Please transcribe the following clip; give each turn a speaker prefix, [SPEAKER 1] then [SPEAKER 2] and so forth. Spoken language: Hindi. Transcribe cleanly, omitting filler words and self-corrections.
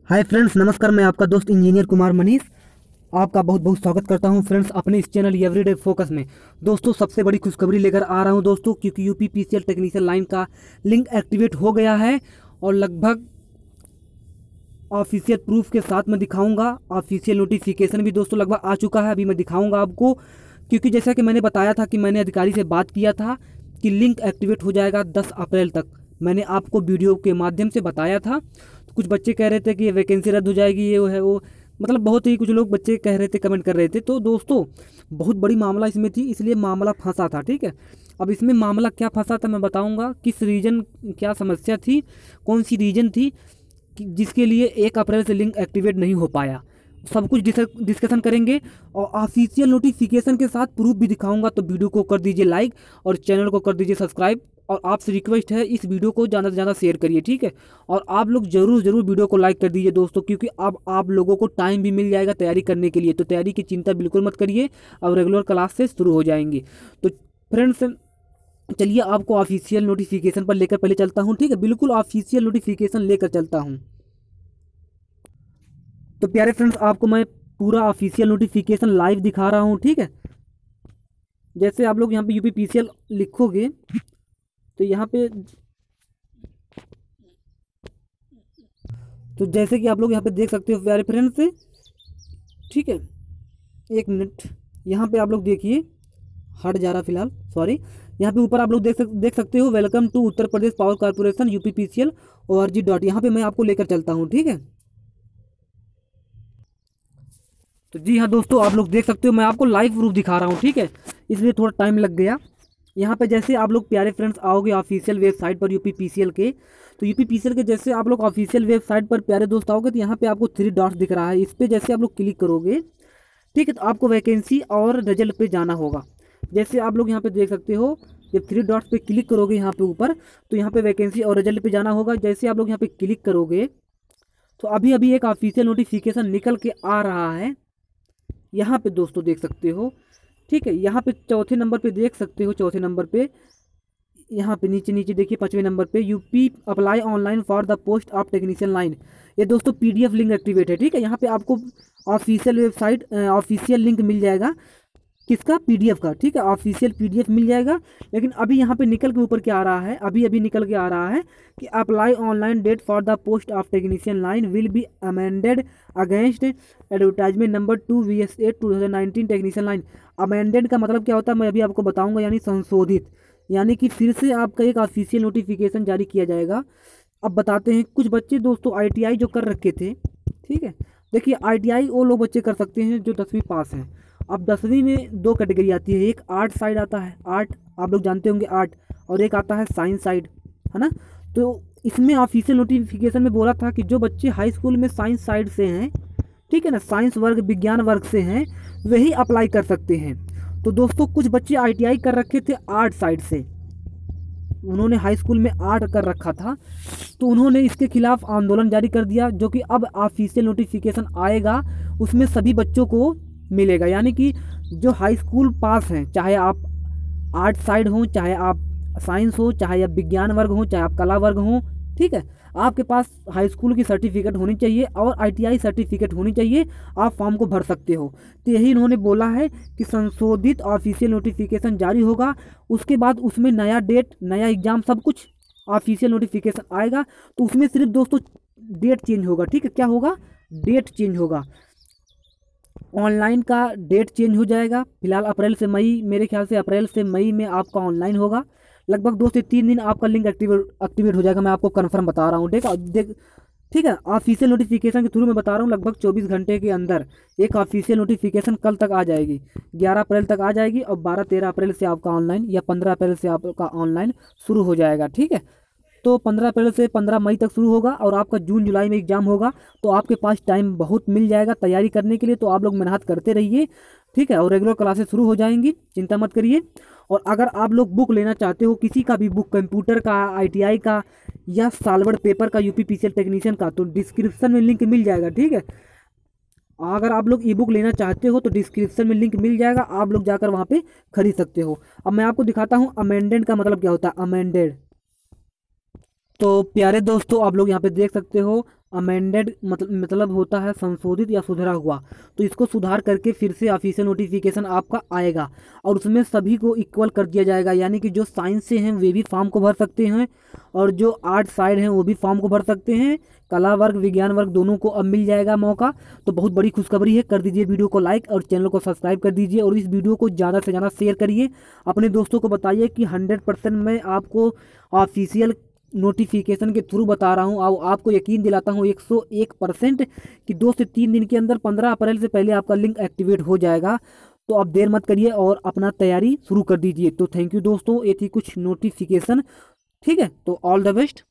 [SPEAKER 1] हाय फ्रेंड्स, नमस्कार। मैं आपका दोस्त इंजीनियर कुमार मनीष आपका बहुत बहुत स्वागत करता हूं फ्रेंड्स अपने इस चैनल एवरीडे फोकस में। दोस्तों, सबसे बड़ी खुशखबरी लेकर आ रहा हूं दोस्तों, क्योंकि यूपीपीसीएल टेक्नीशियन लाइन का लिंक एक्टिवेट हो गया है और लगभग ऑफिशियल प्रूफ के साथ मैं दिखाऊंगा। ऑफिशियल नोटिफिकेशन भी दोस्तों लगभग आ चुका है, अभी मैं दिखाऊंगा आपको। क्योंकि जैसा कि मैंने बताया था कि मैंने अधिकारी से बात किया था कि लिंक एक्टिवेट हो जाएगा 10 अप्रैल तक। मैंने आपको वीडियो के माध्यम से बताया था। तो कुछ बच्चे कह रहे थे कि ये वैकेंसी रद्द हो जाएगी, ये वो है वो, मतलब बहुत ही कुछ लोग बच्चे कह रहे थे, कमेंट कर रहे थे। तो दोस्तों, बहुत बड़ी मामला इसमें थी, इसलिए मामला फंसा था। ठीक है, अब इसमें मामला क्या फंसा था मैं बताऊंगा। किस रीजन, क्या समस्या थी, कौन सी रीजन थी जिसके लिए 1 अप्रैल से लिंक एक्टिवेट नहीं हो पाया, सब कुछ डिस्कशन करेंगे और ऑफिशियल नोटिफिकेशन के साथ प्रूफ भी दिखाऊंगा। तो वीडियो को कर दीजिए लाइक और चैनल को कर दीजिए सब्सक्राइब, और आपसे रिक्वेस्ट है इस वीडियो को ज़्यादा से ज़्यादा शेयर करिए। ठीक है, और आप लोग ज़रूर वीडियो को लाइक कर दीजिए दोस्तों, क्योंकि अब आप लोगों को टाइम भी मिल जाएगा तैयारी करने के लिए। तो तैयारी की चिंता बिल्कुल मत करिए, अब रेगुलर क्लास से शुरू हो जाएंगी। तो फ्रेंड्स, चलिए आपको ऑफिशियल नोटिफिकेशन पर लेकर पहले चलता हूँ। ठीक है, बिल्कुल ऑफिशियल नोटिफिकेशन लेकर चलता हूँ। तो प्यारे फ्रेंड्स, आपको मैं पूरा ऑफिशियल नोटिफिकेशन लाइव दिखा रहा हूँ। ठीक है, जैसे आप लोग यहाँ पे यूपीपीसीएल लिखोगे तो यहाँ पे, तो जैसे कि आप लोग यहाँ पे देख सकते हो प्यारे फ्रेंड्स। ठीक है, एक मिनट, यहाँ पे आप लोग देखिए, हट जा रहा फिलहाल, सॉरी। यहाँ पे ऊपर आप लोग देख सकते हो, welcome to Uttar Pradesh power corporation UPPCL ORG dot, यहाँ पे मैं आपको लेकर चलता हूँ। ठीक है, तो जी हाँ दोस्तों, आप लोग देख सकते हो, मैं आपको लाइव प्रूफ दिखा रहा हूँ। ठीक है, इसलिए थोड़ा टाइम लग गया। यहाँ पे जैसे आप लोग प्यारे फ्रेंड्स आओगे ऑफिशियल वेबसाइट पर यूपीपीसीएल के, तो यूपीपीसीएल के जैसे आप लोग ऑफिशियल वेबसाइट पर प्यारे दोस्त आओगे तो यहाँ पे आपको 3 डॉट्स दिख रहा है, इस पर जैसे आप लोग क्लिक करोगे, ठीक है, तो आपको वैकेंसी और रिजल्ट पे जाना होगा। जैसे आप लोग यहाँ पे देख सकते हो, जब 3 डॉट्स पे क्लिक करोगे यहाँ पे ऊपर, तो यहाँ पे वैकेंसी और रिजल्ट पे जाना होगा। जैसे आप लोग यहाँ पे क्लिक करोगे तो अभी अभी एक ऑफिशियल नोटिफिकेशन निकल के आ रहा है, यहाँ पे दोस्तों देख सकते हो। ठीक है, यहाँ पे चौथे नंबर पे देख सकते हो, चौथे नंबर पे, यहाँ पे नीचे नीचे देखिए 5वें नंबर पे, UP apply online for the post of technician line. ये दोस्तों PDF लिंक एक्टिवेट है। ठीक है, यहाँ पे आपको ऑफिशियल वेबसाइट ऑफिशियल लिंक मिल जाएगा, किसका, PDF का। ठीक है, ऑफिशियल PDF मिल जाएगा। लेकिन अभी यहाँ पे निकल के ऊपर क्या आ रहा है, अभी अभी निकल के आ रहा है कि apply online date for the post of technician line will be amended against advertisement number 2 VS8 2019 technician line. Amended का मतलब क्या होता है मैं अभी आपको बताऊंगा, यानी संशोधित, यानी कि फिर से आपका एक ऑफिशियल नोटिफिकेशन जारी किया जाएगा। अब बताते हैं, कुछ बच्चे दोस्तों ITI जो कर रखे थे, ठीक है, देखिए ITI वो लोग बच्चे कर सकते हैं जो 10वीं पास हैं। अब 10वीं में 2 कैटेगरी आती है, एक आर्ट साइड आता है, आर्ट आप लोग जानते होंगे आर्ट, और एक आता है साइंस साइड, है ना। तो इसमें ऑफिशियल नोटिफिकेशन में बोला था कि जो बच्चे हाई स्कूल में साइंस साइड से हैं, ठीक है ना, साइंस वर्ग विज्ञान वर्ग से हैं, वही अप्लाई कर सकते हैं। तो दोस्तों, कुछ बच्चे ITI कर रखे थे आर्ट साइड से, उन्होंने हाई स्कूल में आर्ट कर रखा था, तो उन्होंने इसके खिलाफ आंदोलन जारी कर दिया, जो कि अब ऑफिशियल नोटिफिकेशन आएगा उसमें सभी बच्चों को मिलेगा। यानी कि जो हाई स्कूल पास हैं, चाहे आप आर्ट साइड हो, चाहे आप साइंस हो, चाहे आप विज्ञान वर्ग हो, चाहे आप कला वर्ग हो, ठीक है, आपके पास हाई स्कूल की सर्टिफिकेट होनी चाहिए और ITI सर्टिफिकेट होनी चाहिए, आप फॉर्म को भर सकते हो। तो यही इन्होंने बोला है कि संशोधित ऑफिशियल नोटिफिकेशन जारी होगा, उसके बाद उसमें नया डेट, नया एग्ज़ाम, सब कुछ ऑफिशियल नोटिफिकेशन आएगा। तो उसमें सिर्फ दोस्तों डेट चेंज होगा। ठीक है, क्या होगा, डेट चेंज होगा, ऑनलाइन का डेट चेंज हो जाएगा। फिलहाल अप्रैल से मई, मेरे ख्याल से अप्रैल से मई में आपका ऑनलाइन होगा। लगभग 2 से 3 दिन आपका लिंक एक्टिवेट हो जाएगा, मैं आपको कंफर्म बता रहा हूँ। ठीक है, ऑफिशियल नोटिफिकेशन के थ्रू मैं बता रहा हूँ, लगभग 24 घंटे के अंदर एक ऑफिशियल नोटिफिकेशन कल तक आ जाएगी, 11 अप्रैल तक आ जाएगी, और 12-13 अप्रैल से आपका ऑनलाइन, या 15 अप्रैल से आपका ऑनलाइन शुरू हो जाएगा। ठीक है, तो 15 अप्रैल से 15 मई तक शुरू होगा और आपका जून जुलाई में एग्जाम होगा। तो आपके पास टाइम बहुत मिल जाएगा तैयारी करने के लिए, तो आप लोग मेहनत करते रहिए। ठीक है, और रेगुलर क्लासेस शुरू हो जाएंगी, चिंता मत करिए। और अगर आप लोग बुक लेना चाहते हो, किसी का भी बुक, कंप्यूटर का, ITI का, या सालवर्ड पेपर का, यूपीपीसीएल टेक्नीशियन का, तो डिस्क्रिप्शन में लिंक मिल जाएगा। ठीक है, अगर आप लोग ई बुक लेना चाहते हो तो डिस्क्रिप्शन में लिंक मिल जाएगा, आप लोग जाकर वहाँ पे खरीद सकते हो। अब मैं आपको दिखाता हूँ अमेंडेड का मतलब क्या होता है, अमेंडेड। तो प्यारे दोस्तों, आप लोग यहाँ पे देख सकते हो, अमेंडेड मतलब होता है संशोधित या सुधरा हुआ। तो इसको सुधार करके फिर से ऑफिशियल नोटिफिकेशन आपका आएगा और उसमें सभी को इक्वल कर दिया जाएगा, यानी कि जो साइंस से हैं वे भी फॉर्म को भर सकते हैं और जो आर्ट साइड हैं वो भी फॉर्म को भर सकते हैं। कला वर्ग विज्ञान वर्ग दोनों को अब मिल जाएगा मौका। तो बहुत बड़ी खुशखबरी है। कर दीजिए वीडियो को लाइक और चैनल को सब्सक्राइब कर दीजिए और इस वीडियो को ज़्यादा से ज़्यादा शेयर करिए। अपने दोस्तों को बताइए कि 100% मैं आपको ऑफिशियल नोटिफिकेशन के थ्रू बता रहा हूँ और आपको यकीन दिलाता हूँ 101% कि 2 से 3 दिन के अंदर 15 अप्रैल से पहले आपका लिंक एक्टिवेट हो जाएगा। तो आप देर मत करिए और अपना तैयारी शुरू कर दीजिए। तो थैंक यू दोस्तों, ये थी कुछ नोटिफिकेशन। ठीक है, तो ऑल द बेस्ट।